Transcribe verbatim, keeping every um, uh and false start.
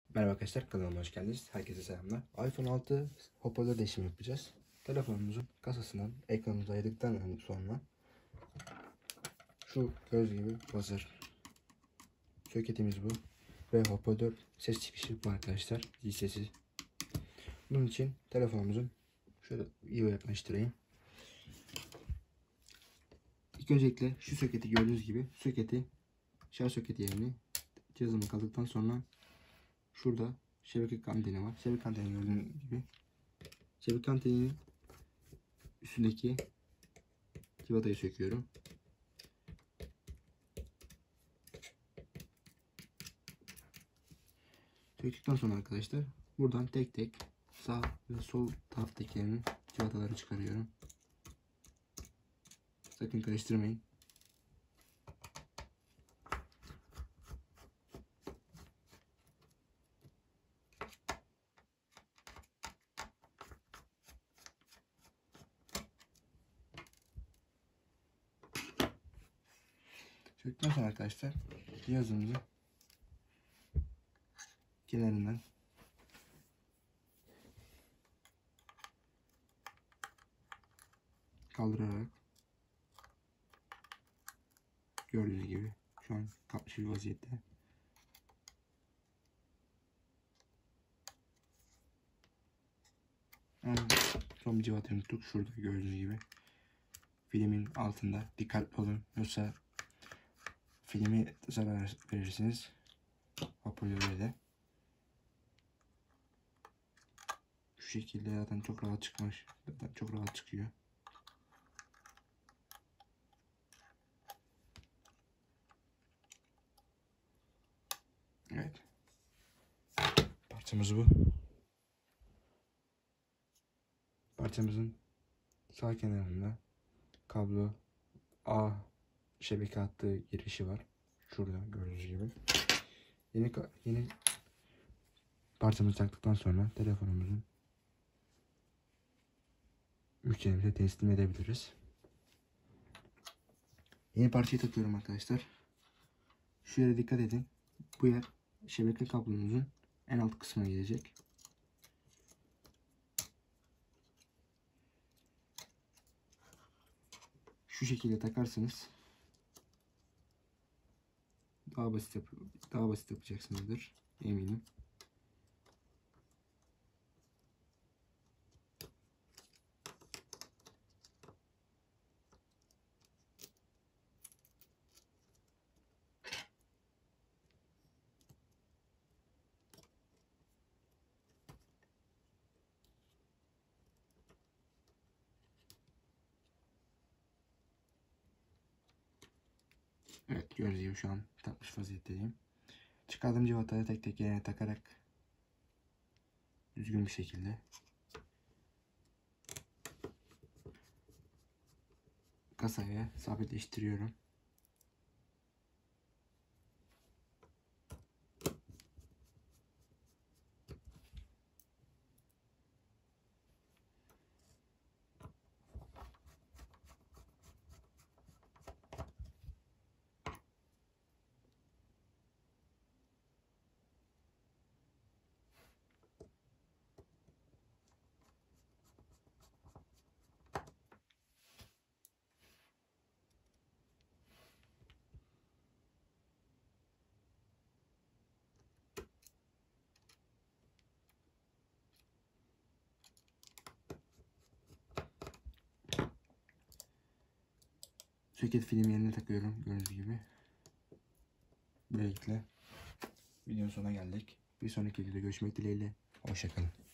Merhaba arkadaşlar, kanalıma hoş geldiniz. Herkese selamlar. iPhone altı hoparlör değişimi yapacağız. Telefonumuzun kasasından ekranımıza ayırdıktan sonra şu göz gibi hazır soketimiz bu ve hoparlör ses çıkışı bu arkadaşlar, zil sesi. Bunun için telefonumuzun şöyle iyi yaklaştırayım. İlk öncelikle şu soketi gördüğünüz gibi soketi şarj soketi yerine cihazıma kaldıktan sonra şurada şebeke anteni var. Şebeke anteni gördüğünüz gibi. Şebeke anteninin üstündeki civatayı söküyorum. Söktükten sonra arkadaşlar buradan tek tek sağ ve sol taraftakilerin civataları çıkarıyorum. Sakın karıştırmayın. Söktükten sonra arkadaşlar cihazımızı kenarından kaldırarak gördüğünüz gibi şu an kapmış bir vaziyette. Yani son bir civatayı unuttuk. Şurada gördüğünüz gibi filmin altında, dikkatli olun yoksa filmi zarar verirsiniz. Hoparlöre de şu şekilde zaten çok rahat çıkmış. Zaten çok rahat çıkıyor. Evet. Parçamız bu. Parçamızın sağ kenarında kablo A şebeke hattı girişi var. Şurada gördüğünüz gibi. Yeni yeni parçamızı taktıktan sonra telefonumuzun müşterimize teslim edebiliriz. Yeni parçayı takıyorum arkadaşlar. Şu yere dikkat edin. Bu yer şebeke kablomuzun en alt kısmına gelecek. Şu şekilde takarsanız daha basit yap daha basit yapacaksınızdır eminim. Evet, gördüğünüz gibi şu an takmış vaziyetteyim. Çıkardığım civatayı tek tek yerine takarak düzgün bir şekilde kasaya sabitleştiriyorum. Soket film yerine takıyorum gördüğünüz gibi. Böylelikle videonun sonuna geldik. Bir sonraki videoda görüşmek dileğiyle. Hoşça kalın.